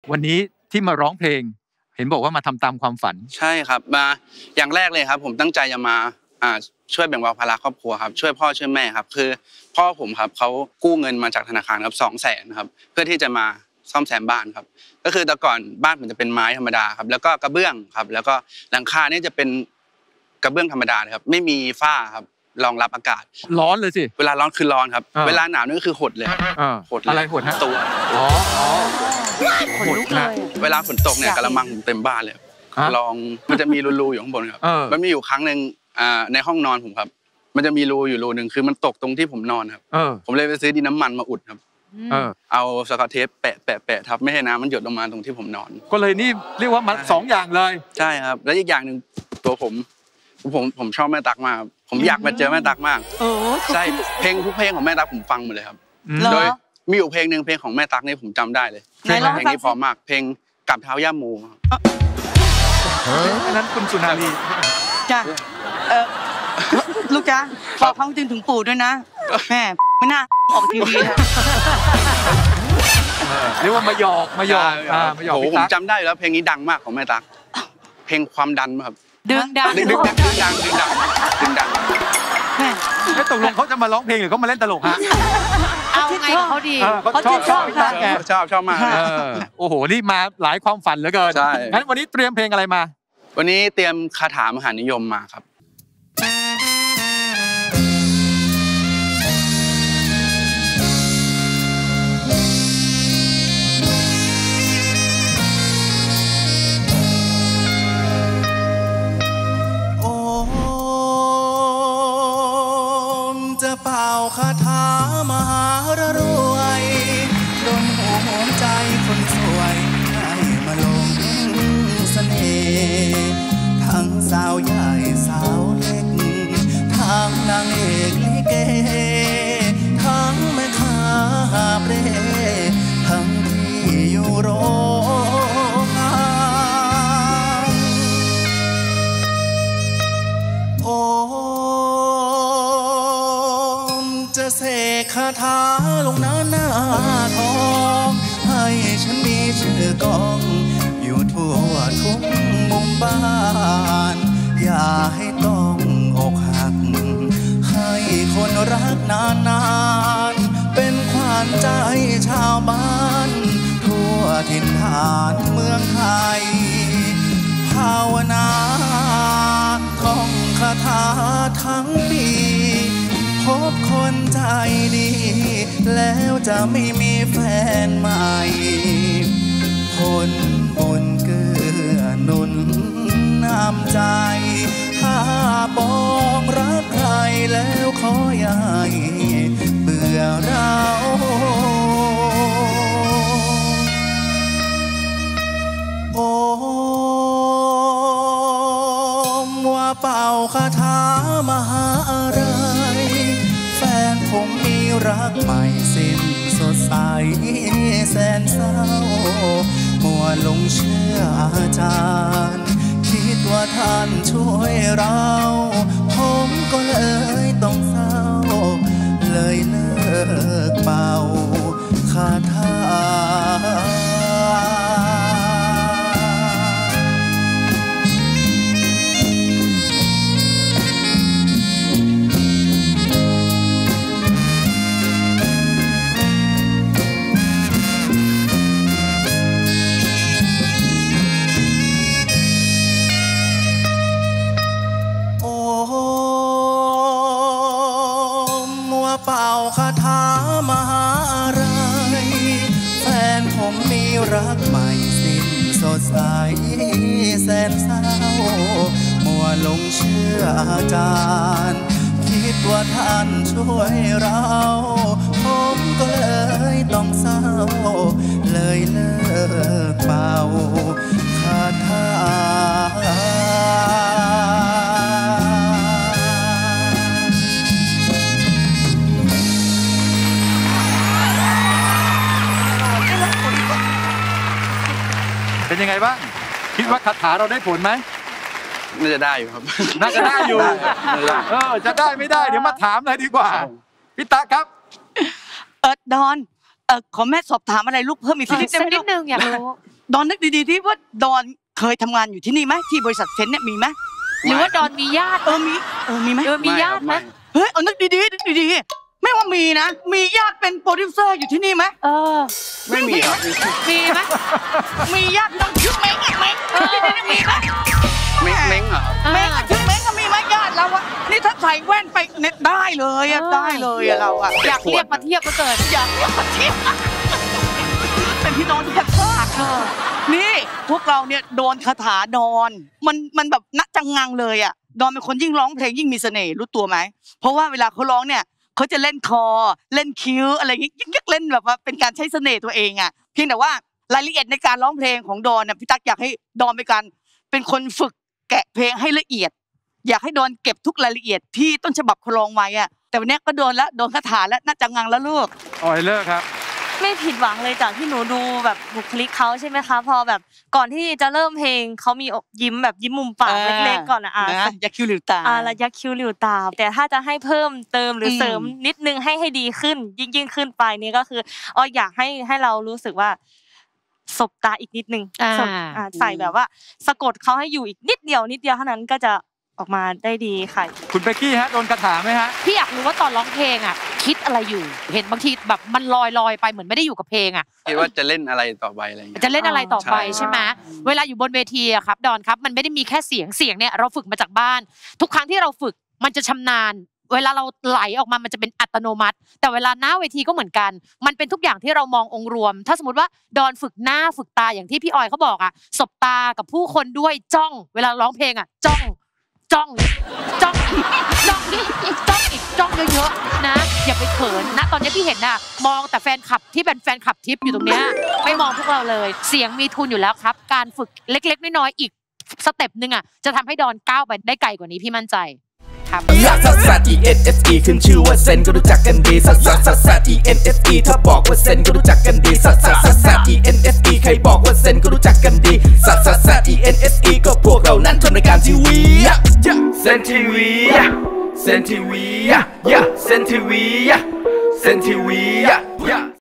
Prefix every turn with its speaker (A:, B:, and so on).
A: วันนี้ที่มาร้องเพลงเห็นบอกว่ามาทำตามความฝัน
B: ใช่ครับมาอย่างแรกเลยครับผมตั้งใจจะมาช่วยแบ่งเบาภาระครอบครัวครับช่วยพ่อช่วยแม่ครับคือพ่อผมครับเขากู้เงินมาจากธนาคารครับ200,000ครับเพื่อที่จะมาซ่อมแซมบ้านครับก็คือแต่ก่อนบ้านผมจะเป็นไม้ธรรมดาครับแล้วก็กระเบื้องครับแล้วก็หลังคาเนี่ยจะเป็นกระเบื้องธรรมดาครับไม่มีฝ้าครับรองรับอากาศ
A: ร้อนเลยสิ
B: เวลาร้อนคือร้อนครับเวลาหนาวนี่ก็คือหดเลย
A: หดอะไรหดฮะ
B: ตัว
A: หดนะ
B: เวลาฝนตกเนี่ยกระมังผมเต็มบ้านเลยลองมันจะมีรูอยู่ข้างบนครับมันมีอยู่ครั้งนึงในห้องนอนผมครับมันจะมีรูอยู่รูนึงคือมันตกตรงที่ผมนอนครับผมเลยไปซื้อดินน้ำมันมาอุดครับเอาสกอตเทปแปะทับไม่ให้น้ำมันหยดลงมาตรงที่ผมนอน
A: ก็เลยนี่เรียกว่ามัน2อย่างเลย
B: ใช่ครับแล้วอีกอย่างนึงตัวผมชอบแม่ตั๊กมากผมอยากมาเจอแม่ตั๊กมากใช่เพลงทุกเพลงของแม่ตั๊กผมฟังหมดเลยครับโดยมีอยู่เพลงนึงเพลงของแม่ตั๊กนี่ผมจำได้เลยเพลงนี้พอมากเพลงกับเท้าย่าโม
A: นั้นคุณสุนารี
C: จ้ะลูกจ้ะขอเข้าถึงปู่ด้วยนะแม่ไม่น่าออกทีวีนะ
A: เรียกว่ามาหยอก
B: ผมจำได้แล้วเพลงนี้ดังมากของแม่ตั๊กเพลงความดันครับ
C: ดึงดัง
A: แม่ตกลงเขาจะมาร้องเพลงหรือเขามาเล่นตลกฮะ
D: เอาไงเขาดี
A: เขาชอบแก
B: ชอบมาก
A: โอ้โหนี่มาหลายความฝันเหลือเกินงั้นวันนี้เตรียมเพลงอะไรมา
B: วันนี้เตรียมคาถามหานิยมมาครับ
E: เป่าคาถามหารวยโดนหัวใจคนสวยให้มาลงเสน่ห์ทั้งสาวใหญ่สาวเล็กทั้งนางเอกลิเกทั้งแม่ค้าเปร่ทั้งที่อยู่โรงงานโอ้จะเสกคาถาลงหน้าทองให้ฉันมีชื่อกองอยู่ทั่วทุกมุมบ้านอย่าให้ต้องอกหักให้คนรักนานๆเป็นขวัญใจชาวบ้านทั่วถิ่นฐานเมืองไทยภาวนาท่องคาถาทั้งปีพบคนใจดีแล้วจะไม่มีแฟนใหม่ผลบุญเกื้อหนุนน้ำใจถ้าปองรักใครแล้วขออย่าให้เบื่อเราโอ้ว่าเป่าคาถามหาอะไรแฟนผมมีรักใหม่สิ้นสดใสแสนเศร้ามัวหลงเชื่ออาจารย์คิดว่าท่านช่วยเราผมก็เลยต้องเศร้าเลยเลิกเป่าคาถาเป่าคาถามหาอะไรแฟนผมมีรักใหม่สิ้นสดใสแสนเศร้ามัวหลงเชื่ออาจารย์คิดว่าท่านช่วยเราผมก็เลยต้องเศร้าเลยเลิกเป่าคาถา
A: เป็นยังไงบ้างคิดว่าคาถาเราได้ผลไหม
B: น่าจะได้อยู่ครับ
A: น่าจะได้อยู่จะได้ไม่ได้เดี๋ยวมาถามเลยดีกว่าพี่ตาครับ
C: ดอนขอแม่สอบถามอะไรลูกเพิ่มอีกนิด
D: นึงอยากรู้
C: ดอนนึกดีๆที่ว่าดอนเคยทำงานอยู่ที่นี่ไหมที่บริษัทเซนเนี่ยมีไหม
D: หรือว่าดอนมีญาติ
C: มีไหม
D: มีญาติไหม
C: เฮ้ยเอานึกดีๆนึกดีๆไม่ว่ามีนะมีญาติเป็นโปรดิวเซอร์อยู่ที่นี่ไหม
B: ไม่มีครับ
D: มีไหม
C: มีญาติน้องชื่อเม้งมีไหม
B: เม้งเหรอครับ
C: เม้งชื่อเม้งก็มีไหมญาติเราอะนี่ถ้าใส่แว่นไปเน็ตได้เลยอะได้เลยอะเราอะ
D: อยากเรียกมาเทียบก็เกิน
C: อยากเรียกมาเทียบเป็นพี่น้องที่แทบพลาดนี่พวกเราเนี่ยโดนคาถาดอนมันแบบณจังงังเลยอะดอนเป็นคนยิ่งร้องเพลงยิ่งมีเสน่ห์รู้ตัวไหมเพราะว่าเวลาเขาร้องเนี่ยเขาจะเล่นคอเล่นคิ้วอะไรอย่างเงี้ยยักเล่นแบบว่าเป็นการใช้เสน่ห์ตัวเองอะเพียงแต่ว่ารายละเอียดในการร้องเพลงของดอนเนี่ยพี่ตั๊กอยากให้ดอนเป็นคนฝึกแกะเพลงให้ละเอียดอยากให้ดอนเก็บทุกรายละเอียดที่ต้นฉบับเขาร้องไว้อะแต่วันนี้ก็โดนคาถาแล้วน่าจังงังแล้วลูก
A: ออยเลิกครับ
F: ไม่ผิดหวังเลยจากที่หนูดูแบบบุคลิกเขาใช่ไหมคะพอแบบก่อนที่จะเริ่มเพลงเขามียิ้มแบบยิ้มมุมปากเล็กๆก่อนนะ
C: ยักคิ้วหลิวตา
F: แล้วยักคิ้วหลิวตาแต่ถ้าจะให้เพิ่มเติมหรือเสริมนิดนึงให้ดีขึ้นยิ่งขึ้นไปนี่ก็คืออยากให้เรารู้สึกว่าสบตาอีกนิดนึงใส่แบบว่าสะกดเขาให้อยู่อีกนิดเดียวเท่านั้นก็จะออกมาได้ดีค่ะ
A: คุณเป๊กกี้ฮะโดนคาถาไหมฮะ
D: พี่อยากรู้ว่าตอนร้องเพลงอ่ะคิดอะไรอยู่เห็นบางทีแบบมันลอยไปเหมือนไม่ได้อยู่กับเพลงอ่ะ
B: คิดว่าจะเล่นอะไรต่อไปอะไรอย่างเงี้ย
D: จะเล่นอะไรต่อไปใช่ไหมเวลาอยู่บนเวทีอะครับดอนครับมันไม่ได้มีแค่เสียงเนี่ยเราฝึกมาจากบ้านทุกครั้งที่เราฝึกมันจะชำนาญเวลาเราไหลออกมามันจะเป็นอัตโนมัติแต่เวลาหน้าเวทีก็เหมือนกันมันเป็นทุกอย่างที่เรามององค์รวมถ้าสมมติว่าดอนฝึกหน้าฝึกตาอย่างที่พี่ออยเขาบอกอะสบตากับผู้คนด้วยจ้องเวลาร้องเพลงอะจ้องเยอะๆนะอย่าไปเขินนะตอนนี้พี่เห็นน่ะมองแต่แฟนคลับที่เป็นแฟนคลับทิปอยู่ตรงเนี้ยไม่มองพวกเราเลยเสียงมีทุนอยู่แล้วครับการฝึกเล็กๆน้อยๆอีกสเต็ปนึงอ่ะจะทำให้ดอนก้าวไปได้ไกลกว่านี้พี่มั่นใจครับ
E: ซัส ENSE ขึ้นชื่อว่าเซนก็รู้จักกันดีซัส ENSE ถ้าบอกว่าเซนก็รู้จักกันดีซัส ENSE ใครบอกว่าเซนก็รู้จักกันดีซัส ENSE ก็พวกเรานั้นทำรายการทีวีเซนทีวีเซนทีวีเซนทีวี